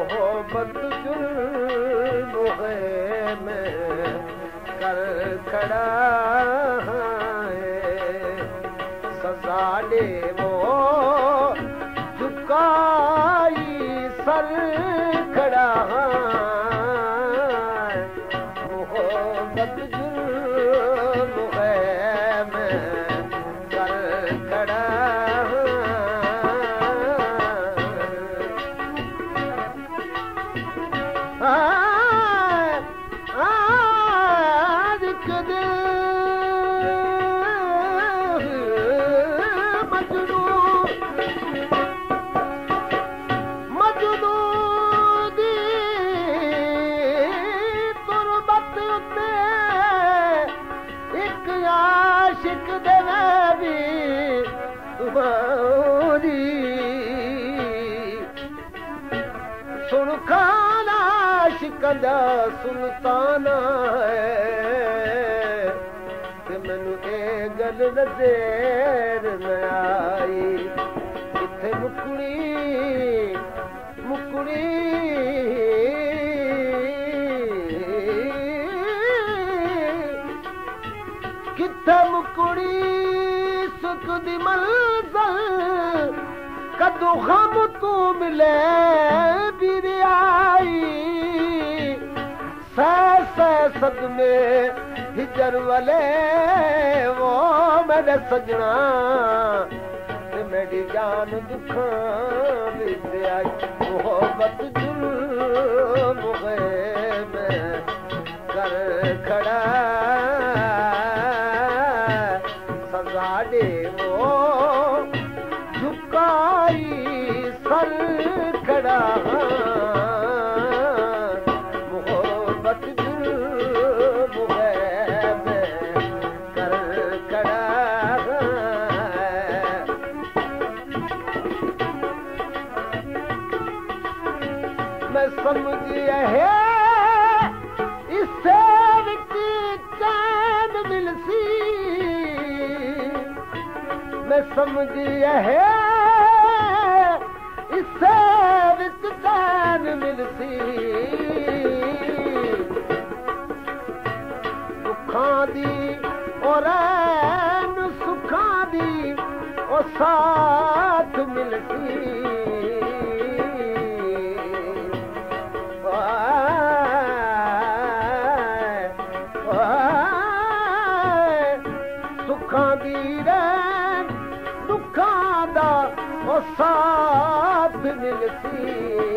मोहब्बत जुल्म है मैं कर खड़ा है सजा दे वो झुकाई सर खड़ा है मोहब्बत जुल्म है मैं कर खड़ा सुन खाना शिकंदा सुल्ताना है कि मैनू ये गल नज़र न आई किथे मुकड़ी मुकड़ी किथे मुकड़ी सुख दी मंज़िल कदों गम तू मिले सदमे हिजर वाले वो मेरे सजना मेरी जान दुखा विच आई मोहब्बत जुल्म है मैं कर खड़ा सजा दे वो झुकाई सर खड़ा समझिए है इससे चैन मिलसी मैं समझिए है इससे चैन मिलसी दुखां दी और सुखां दी और साथ मिलसी साथ मिलती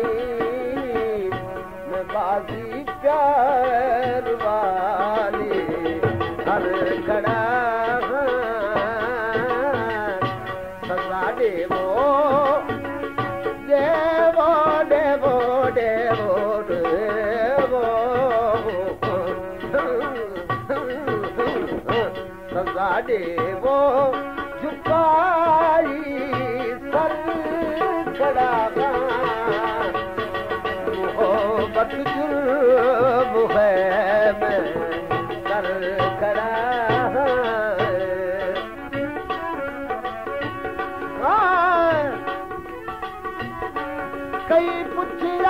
मैं बाजी प्यार वाली हर खड़ा सजा देवो देवो देवो देवो देवो सजा देवो झुकाई मोहब्बत जुल्म है मैं कर खड़ा कई पुछया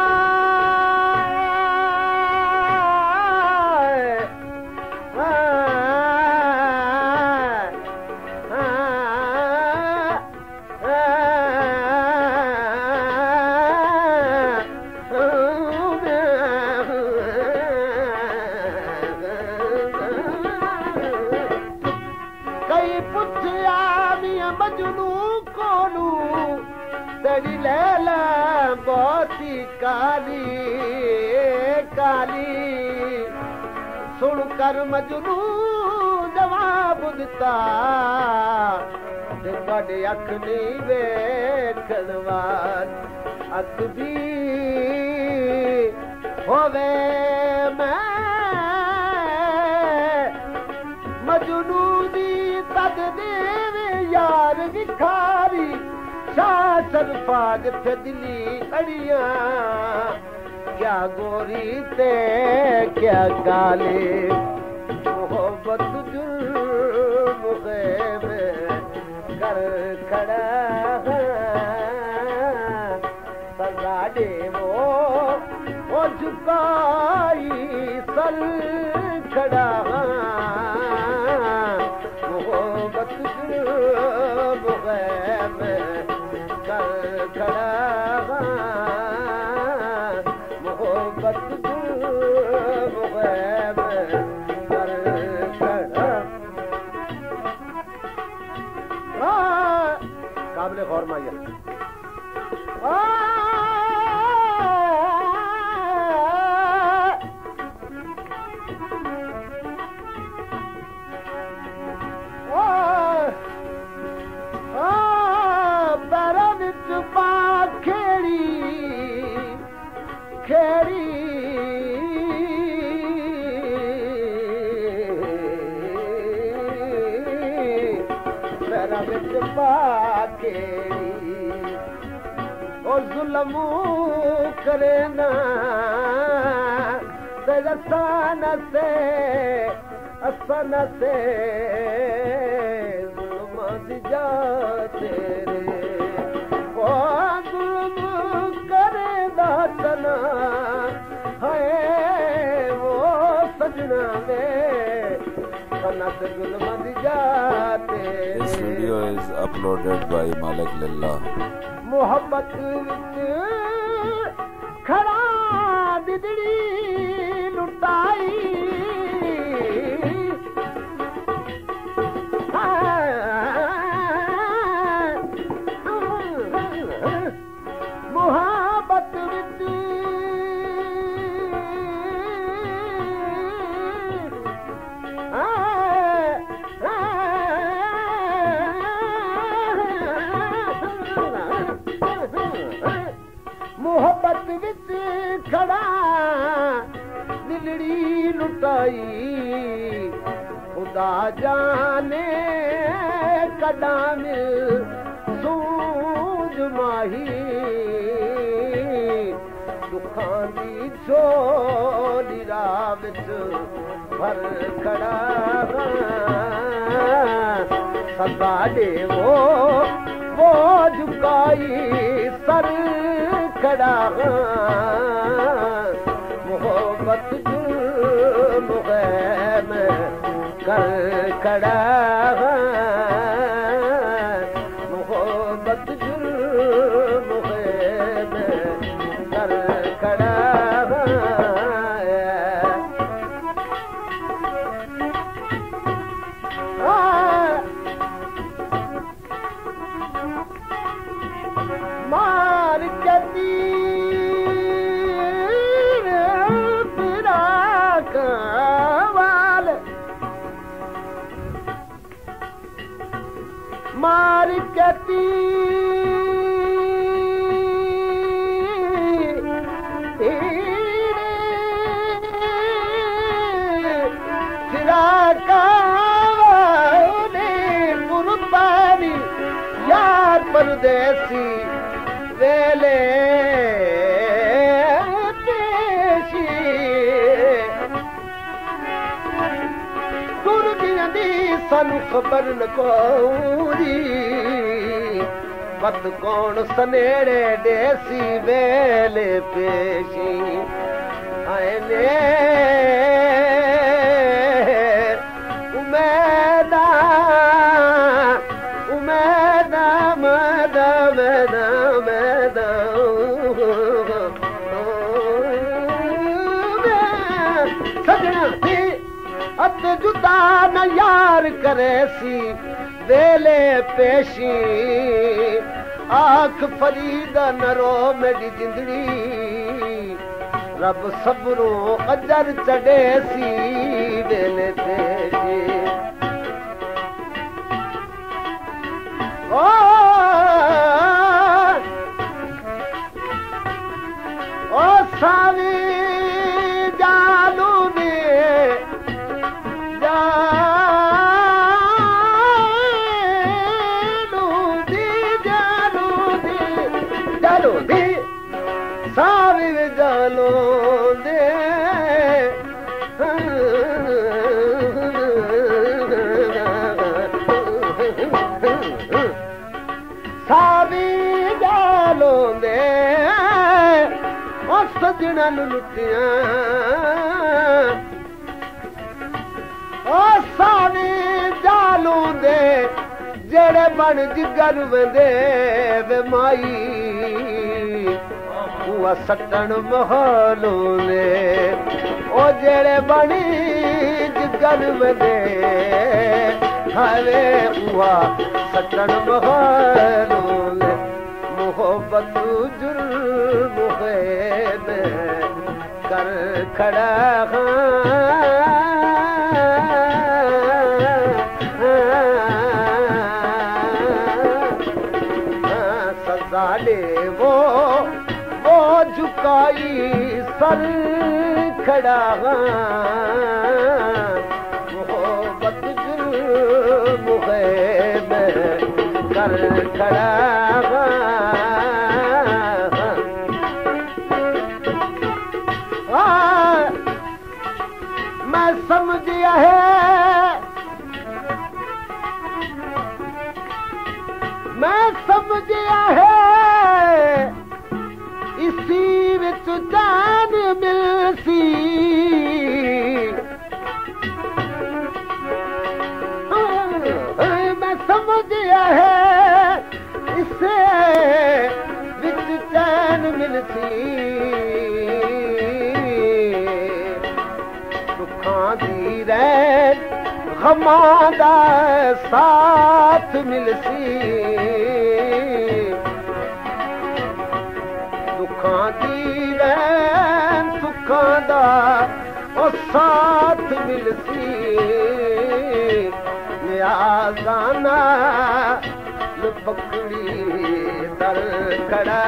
काली काली सुन कर मजनू जवाब दिता बड़े अख नहीं वेखण वाल अख भी होवे मैं मजनू दी तद देवे यार विखारी शासन पाग थे दिली अड़िया क्या गोरी ते क्या काले मोहब्बत जुल्म है मैं कर खड़ा सजा दे वो झुकाई सर खड़ा मोहब्बत मुग़ैब कर खड़ा मोहब्बत मुग़ैब कर खड़ा काबिल गौर माया जुल्म करे ना असन से जुल्म जा तेरे ओ जुल्म करे ना तना है वो सजना में सनत जुल्म जा तेरे। This video is uploaded by Malik Lillah. मोहब्बत खड़ा बिदड़ी लुटाई मोहब्बत मोहब्बत विच खड़ा दिलड़ी लुटाई खुदा जाने कदा मिल सूझ माही दुखां दी झोली राह विच भर खड़ा सदा दे वो झुकाई सर खड़ा मोहब्बत मुग़ैब कर खड़ा मोहब्बत मुग़ैब कर खड़ा मार के तीर पिरा कवाल मार के तीर पिरा कवाल कुर्बानी यार परदेसी वेले पेशी तुर गियां दी सानू खबर न कोई पत कौन सनेड़े देसी वेले पेशी आए ने उमेदा उमेदा मदा मदा मदा सजना थी अत जुदा न यार करे सी वेले पेशी आख फरीदा न रो मेरी जिंदड़ी रब सबरों अजर चढ़े सी वेले पेशी ओ सावी जालू ने जालू दी सावी जालू दे सावी जालू दे जिन्हां नूं लुटियां ओ सानी जालू दे जेड़े बन जिगर वेंदे वे माई उआ सटन महलू ने ओ जेड़े बनी जिगर वेंदे हावे उआ सटन महलू ने मोहब्बत जुर्म है कर खड़ा सजा ले वो झुकाई सर खड़ा मोहब्बत जुर्म है कर खड़ा मैं समझिया है मैं समझिया है इसी विच जान मिलसी मैं समझिया है इसे विच जान मिलसी गमां साथ मिलसी दुखां दी रैन सुखां दा ओ साथ मिलसी नियाज़ाना पकड़ी दर खड़ा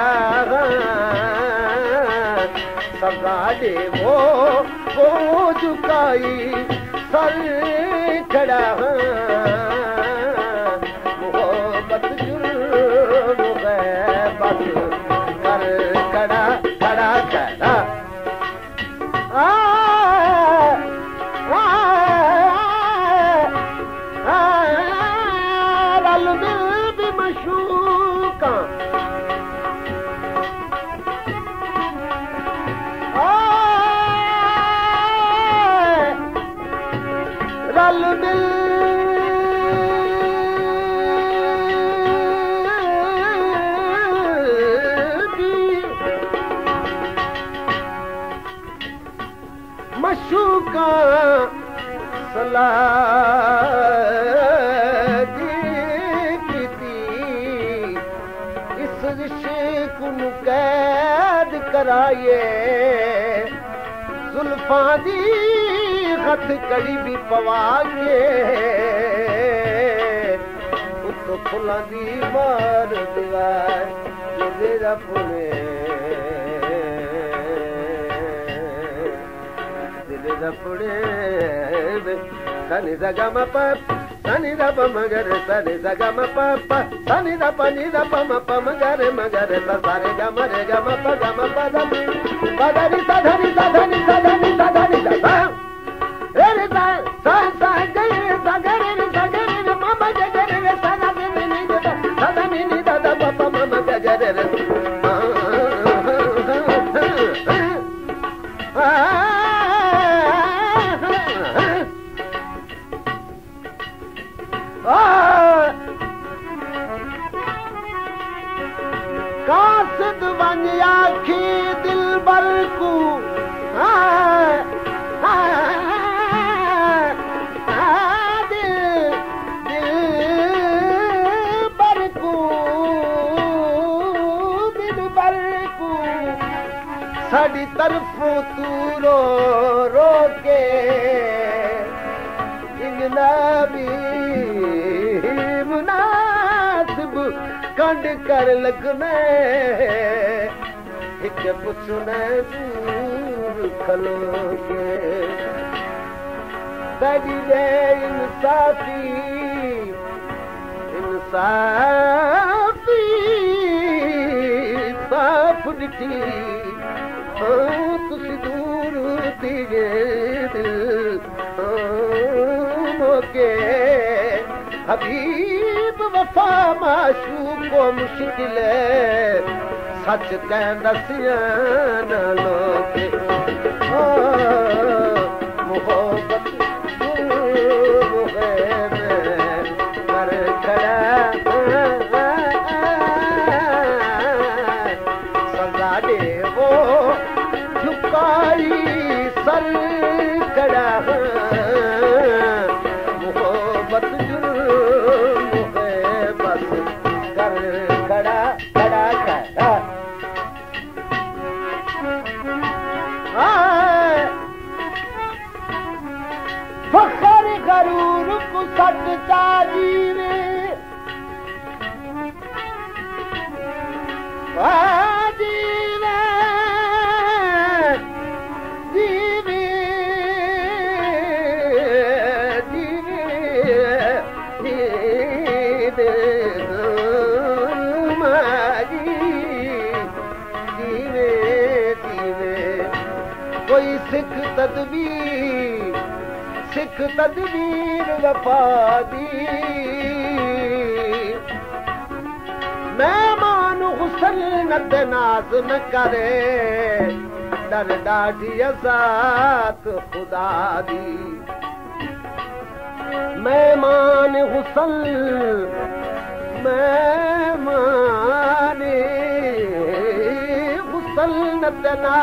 सजा दे वो झुकाई सर खड़ा मोहब्बत जुर्म है बस कर खड़ा खड़ा खड़ा रल मिल भी मशूका रल मिल मशूका सलाह कीती इस इश्क नूं कैद कराइए जुल्फां दी खत कड़ी भी पवा के उत्तो फुलां दी मार दीवार तेरा पुणे पुणे सनी सगा म प सनी द प मगर सनी सगा म प प सनी द प नि द प म प मगर मगर स सारे ग म रे ग म प ग म प द प द रि स ध नि स ध नि स ध नि स ध नि स रे रे सा सा सा ग रे सा ग रे रे सा ग रे रे म म ग ग रे रे सा द नि नि द स द नि नि द द प प म म ग ग रे रे कासिद वन आखी दिल बर को दिल बर को साड़ी तरफों तू रो रो के इंगना भी मुनासिब कंड कर लगने एक पुछने दूर खलोगे तेरी रे इंसाफी इंसाफी साफ दिखी तुसी दूर दिए दिल मोके हबीब वफा माशूक को मुश्किल है सच कहना सियाना लोग वो झुकाई सर कड़ा मोहब्बत जुर्म है बस कर खड़ा खड़ा खड़ा फखर गरूर को सटता जीवे जीवे जीवे जीवे जीवे जीवे कोई सिख तदबीर वफा दी मेहमान हुसन नद नाज न करे डर ॾाढी अज़ात खुदा दी मेहमान हुसन मेहमान हुसन नद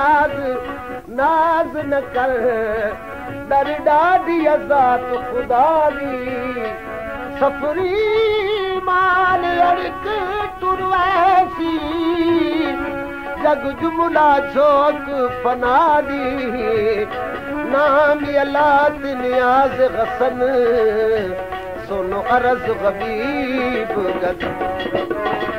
नाज न कर डर ॾाढी अज़ात खुदा दी सफरी माल अड़क तुरवैसी जग जुमला झोंक फना दी नाम अलात नियाज गसन सुनो अरज गबीब गद